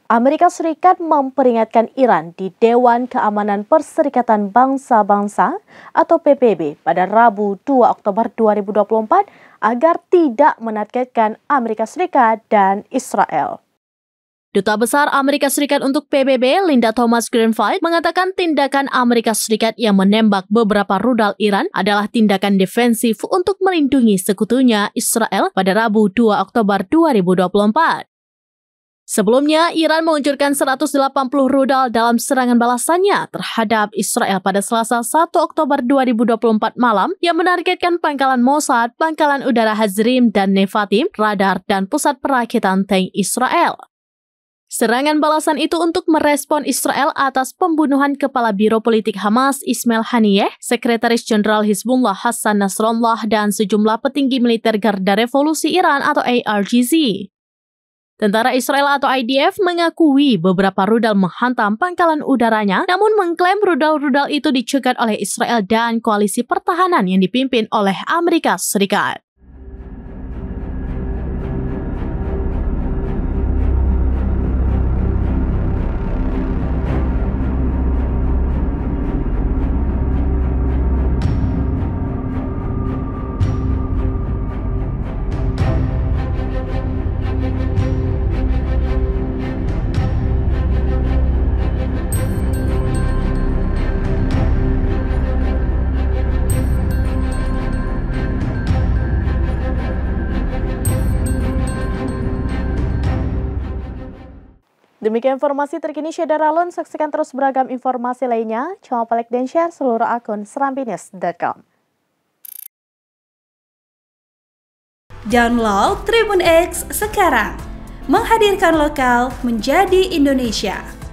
Amerika Serikat memperingatkan Iran di Dewan Keamanan Perserikatan Bangsa-Bangsa atau PBB pada Rabu 2 Oktober 2024 agar tidak menargetkan Amerika Serikat dan Israel. Duta Besar Amerika Serikat untuk PBB, Linda Thomas-Greenfield, mengatakan tindakan Amerika Serikat yang menembak beberapa rudal Iran adalah tindakan defensif untuk melindungi sekutunya Israel pada Rabu 2 Oktober 2024. Sebelumnya, Iran meluncurkan 180 rudal dalam serangan balasannya terhadap Israel pada Selasa 1 Oktober 2024 malam yang menargetkan pangkalan Mossad, pangkalan udara Hazrim dan Nevatim, radar, dan pusat perakitan tank Israel. Serangan balasan itu untuk merespon Israel atas pembunuhan Kepala Biro Politik Hamas Ismail Haniyeh, Sekretaris Jenderal Hizbullah Hassan Nasrallah, dan sejumlah petinggi militer Garda Revolusi Iran atau IRGC. Tentara Israel atau IDF mengakui beberapa rudal menghantam pangkalan udaranya, namun mengklaim rudal-rudal itu dicegat oleh Israel dan koalisi pertahanan yang dipimpin oleh Amerika Serikat. Demikian informasi terkini Syedar Alun. Saksikan terus beragam informasi lainnya. Jangan lupa like dan share seluruh akun serambinews.com. Download Tribun X sekarang. Menghadirkan lokal menjadi Indonesia.